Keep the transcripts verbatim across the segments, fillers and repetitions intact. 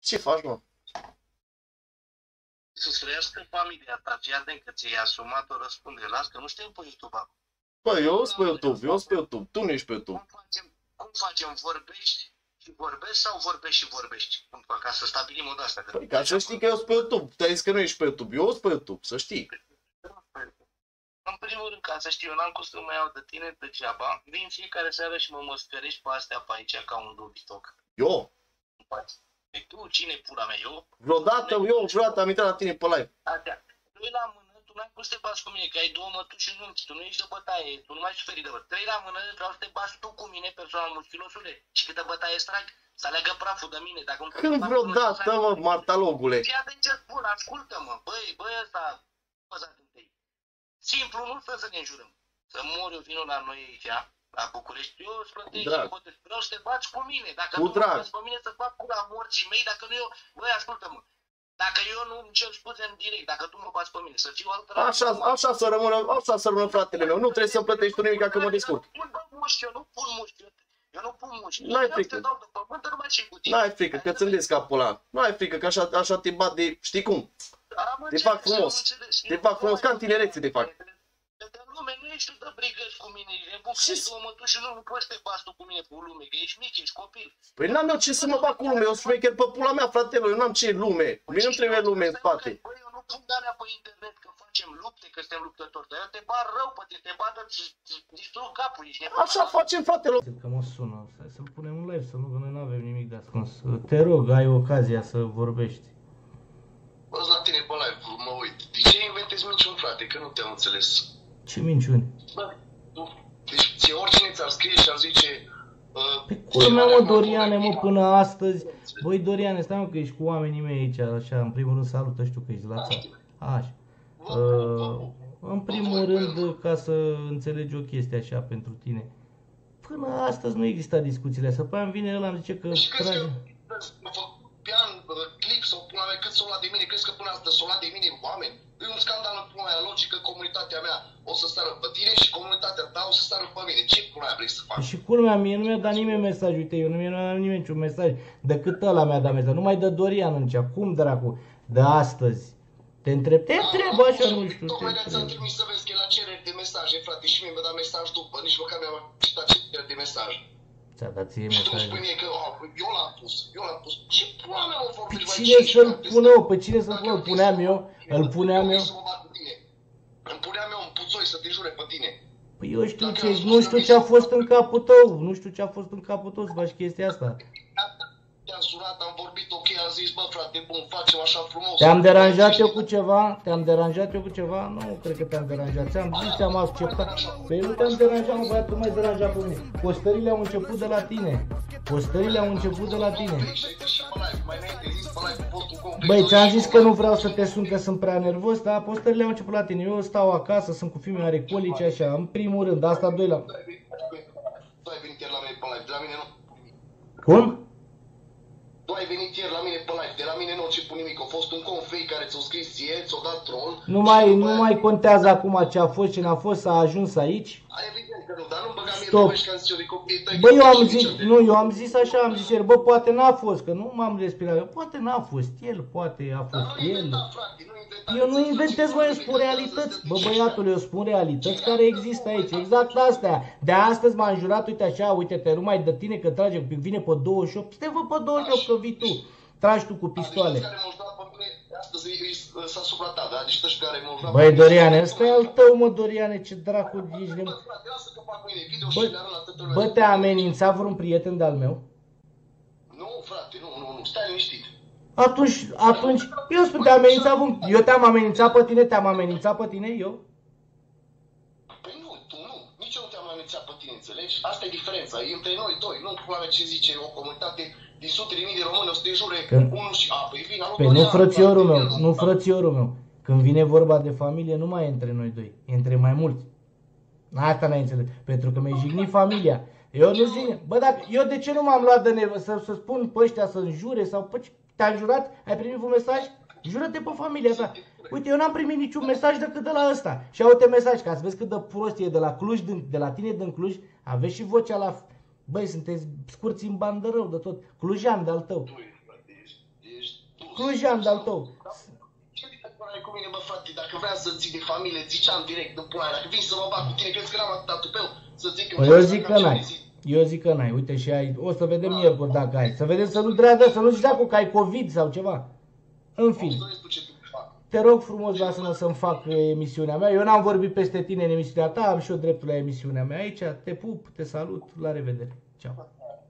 Ce faci, mă? Să-ți trăiască familia ta, fii atent că ți-ai asumat o răspundere. Las că nu știm pe YouTube acum. Bă, eu sunt pe YouTube, eu sunt pe YouTube, tu nu ești pe YouTube. Cum facem, cum facem, vorbești și vorbești sau vorbești și vorbești? Cum fac, ca să stabilim o de-asta. Păi, ca să știi că eu sunt pe YouTube, tu ai zis că nu ești pe YouTube, eu sunt pe YouTube, să știi. În primul rând, ca să știu, eu n-am cum să mă iau de tine degeaba. Vin fiecare seară și mă măscărești pe astea pe aici ca un dobitoc. Eu? Păi tu, cine pula mea, eu? Vreodată, eu vreodată am intrat la tine pe live. Atea. Doi la mână, tu n-ai cum să te bați cu mine, că ai două mătuși în unchi, tu nu ești de bătaie, tu nu mai suferi de bătaie. Trei la mână, vreau să te bați tu cu mine, persoana muschilosule, și câtă bătaie strag, să aleagă praful de mine. Dacă Când vreodată, mă, martalogule. Fii atent ce spun, ascultă-mă, băi, băi ăsta, bă, simplu, nu să ne înjurăm. Să mor eu, vină la noi aici, la București, eu îți plătesc și hotesc. Vreau să te bați cu mine. Dacă cu tu mă bați pe mine, să fac cura morții mei, dacă nu eu, băi, ascultă-mă. Dacă eu nu îmi cer scuze în direct, dacă tu mă bați pe mine, să fiu altă. Așa, așa să rămână, așa să rămână fratele meu. Nu trebuie să-mi plătești tu nimic, că mă descurc. Eu nu pun mușchi, eu nu pun mușchi. Eu nu pun mușchi. N-ai frică. N-ai frică, că ți-mi des capul ăla. N-ai frică, că așa, așa te bat de, știi cum? Te fac frumos. Te fac frumos, ca în tinerețe te fac. Că în lume nu ești tu de brigăși cu mine, ești nebun, că ești două mătuși și nu, nu poți să te bați tu cu mine pe lume, că ești mic, ești copil. Păi n-am eu ce să mă bag cu lume, eu sunt șmecher pe pula mea, fratelor, eu n-am ce lume. Mie nu trebuie lume în spate. Băi, eu nu pun de-alea pe internet că facem lupte, că suntem luptători, dar eu te bat rău pe tine, te bat, îți distrug capul, ești nebun. Așa facem, fratelor. Că mă sună, să-l punem în live, să nu, că noi nu avem nimic de ascuns. Te rog, ai ocazia să vorbești. Bă, la tine pe live, mă uit. De ce inventezi minciuni, frate, că nu te-am înțeles? Ce minciuni? Bă, deci ție oricine ți-ar scrie și ar zice... Uh, pe culmea, mă, Doriane, mă, până astăzi. Băi, Doriane, stai, mă, că ești cu oamenii mei aici, așa, în primul rând salută, știu că ești la țară. Așa. Uh, în primul rând, ca să înțelegi o chestie așa pentru tine. Până astăzi nu exista discuțiile astea. Păi îmi vine ăla, îmi zice că... Și crezi că pian, clip sau pula mea, cât s-o luat de mine, crezi că până astăzi s-o luat de mine oameni? E un scandal în pula mea, logic că comunitatea mea o să stară pe tine și comunitatea ta o să stară pe mine. Ce pula mea vrei să faci? Și culmea, mie nu mi-a dat nimeni mesaj, uite, eu nu mi-a dat nimeni niciun mesaj, decât ăla mi-a dat mesaj, nu mai dă Dorian atunci, cum dracu, de astăzi. Te întreb, te întreb așa, nu știu, tocmai de ți-am trimis să vezi că e la cereri de mesaje, frate, și mie mi-a dat mesaj după, nici măcar mi-a citat cereri de mesaj. Ți-a dat ție mesaj. Și tu mesaj. spui mie că eu l-am pus, eu l-am pus. Ce pula mea mă vorbești? Pe cine să-l pună, pe cine să-l pună? Îl puneam eu? Îl puneam eu? Îmi puneam eu un puțoi să te jure pe tine. Păi eu știu ce, nu știu ce a fost în capul tău, nu știu ce a fost în capul tău să faci chestia asta. Te-am sunat, am vorbit, ok, am zis, bă, frate, bun, facem așa frumos. Te-am deranjat eu cu ceva? Te-am deranjat eu cu ceva? Nu, cred că te-am deranjat. Ți-am zis, ți-am acceptat. Păi nu te-am deranjat, mă, băiat, tu m-ai deranjat pe mine. Postările au început de la tine. Postările au început de la tine. Băi, ți-am zis că nu vreau să te sun, că sunt prea nervos, dar postările au început la tine. Eu stau acasă, sunt cu filme arecolice, așa, în primul rând, asta doi la... Tu ai venit ieri la mine pe live, de la mine nu. Cum? Tu ai venit ieri la mine pe live, de la mine nu ce pun nimic, a fost un confei care ți-o scris ție, ți-o dat troll. Nu mai, nu mai contează acum ce a fost, ce n-a fost, s-a ajuns aici. Evident că nu, dar nu-mi băga mie Stop. de că am zis eu de copii tăi. Bă, eu am zis, nu, eu am zis așa, am zis el, bă, poate n-a fost, că nu m-am respirat, eu, poate n-a fost el, poate a fost dar nu el. inventa, frate, nu inventa. Eu nu inventez, bă, eu spun realități, bă, băiatul, eu spun realități care există aici, exact astea. De astăzi m-a înjurat, uite așa, uite-te, numai de tine că trage, vine pe douăzeci și opt, stai vă pe douăzeci și opt că vii tu. Tragi tu cu pistoale. Băi, Doriane, ăsta e al tău, mă, Doriane, ce dracu ești. Bă, bă, te-a amenințat vreun prieten de-al meu? Nu, frate, nu, nu, nu, stai liniștit. Atunci, atunci, eu spun, te-am amenințat vreun... Eu te-am amenințat pe tine, te-am amenințat pe tine, eu? Păi nu, tu nu, nici eu nu te-am amenințat pe tine, înțelegi? Asta e diferența, e între noi doi, nu pula mea ce zice o comunitate din sute de mii de români, o să te jure unul și a, păi vine, Păi nu, frățiorul meu, nu, frățiorul meu. Când vine vorba de familie, nu mai e între noi doi, e între mai mulți. Asta n-ai înțeles, pentru că mi-ai jignit familia. Eu nu zic, bă, dacă, eu de ce nu m-am luat de nervă să, să spun pe ăștia să-mi jure sau pe te-a jurat? Ai primit un mesaj? Jură-te pe familia ta. Uite, eu n-am primit niciun mesaj decât de la ăsta. Și uite mesaj, ca să vezi cât de prost e de la Cluj, de la tine din Cluj, aveți și vocea la... Băi, sunteți scurți în bandă rău de tot. Clujean de-al tău. clujan de-al tău. Ce ai cu mine, bă, frate? Dacă vreau să zic de familie, ziceam direct în pula. Dacă vin să mă bag cu tine, crezi că n-am atâta tupeu? Să zic că... Păi eu zic că n-ai. Eu zic că n-ai. Uite și ai. O să vedem miercuri dacă ai. Să vedem să nu treadă, să nu zici dacă că ai COVID sau ceva. În fine. Te rog frumos, lasă-mă să-mi fac emisiunea mea. Eu n-am vorbit peste tine în emisiunea ta, am și eu dreptul la emisiunea mea aici. Te pup, te salut, la revedere. Ceau.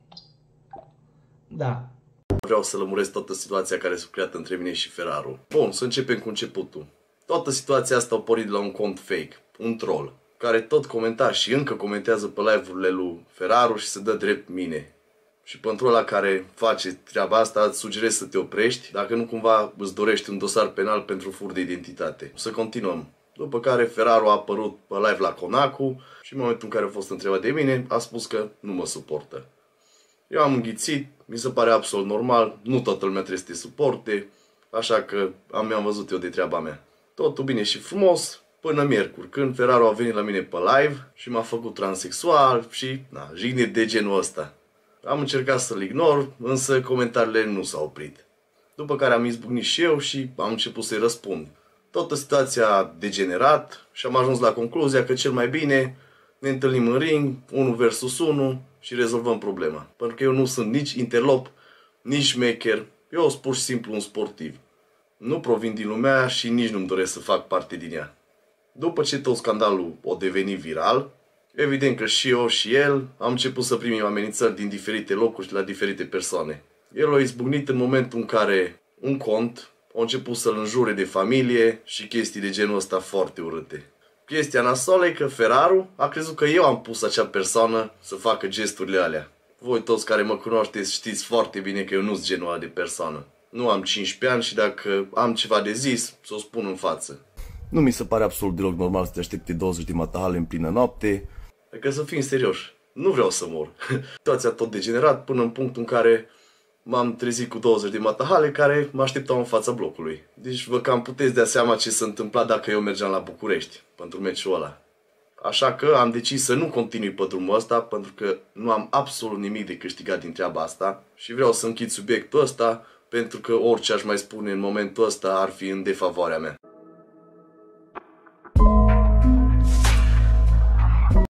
Da. Vreau să lămuresc toată situația care s-a creat între mine și Ferraru. Bun, să începem cu începutul. Toată situația asta a pornit de la un cont fake, un troll, care tot comenta și încă comentează pe live-urile lui Ferraru și se dă drept mine. Și pentru ăla care face treaba asta, îți sugerez să te oprești, dacă nu cumva îți dorești un dosar penal pentru fur de identitate. Să continuăm. După care Ferraru a apărut pe live la Conacu și în momentul în care a fost întrebat de mine, a spus că nu mă suportă. Eu am înghițit, mi se pare absolut normal, nu toată lumea trebuie să te suporte, așa că am, mi-am văzut eu de treaba mea. Totul bine și frumos, până miercuri, când Ferraru a venit la mine pe live și m-a făcut transexual și, na, jigniri de genul ăsta. Am încercat să-l ignor, însă comentariile nu s-au oprit. După care am izbucnit și eu și am început să-i răspund. Toată situația a degenerat și am ajuns la concluzia că cel mai bine ne întâlnim în ring, unul versus unu și rezolvăm problema. Pentru că eu nu sunt nici interlop, nici șmecher, eu sunt pur și simplu un sportiv. Nu provin din lumea aia și nici nu-mi doresc să fac parte din ea. După ce tot scandalul a devenit viral, evident că și eu și el am început să primim amenințări din diferite locuri și la diferite persoane. El a izbucnit în momentul în care un cont a început să-l înjure de familie și chestii de genul ăsta foarte urâte. Chestia nasoală e că Ferraru a crezut că eu am pus acea persoană să facă gesturile alea. Voi toți care mă cunoașteți știți foarte bine că eu nu sunt genul ăla de persoană. Nu am cincisprezece ani și dacă am ceva de zis, să o spun în față. Nu mi se pare absolut deloc normal să te aștepte douăzeci de matahale în plină noapte. Adică să fim serioși, nu vreau să mor. Situația tot degenerat până în punctul în care m-am trezit cu douăzeci de matahale care mă așteptau în fața blocului. Deci vă cam puteți dea seama ce s-a întâmplat dacă eu mergeam la București pentru meciul ăla. Așa că am decis să nu continui pe drumul ăsta pentru că nu am absolut nimic de câștigat din treaba asta și vreau să închid subiectul ăsta pentru că orice aș mai spune în momentul ăsta ar fi în defavoarea mea.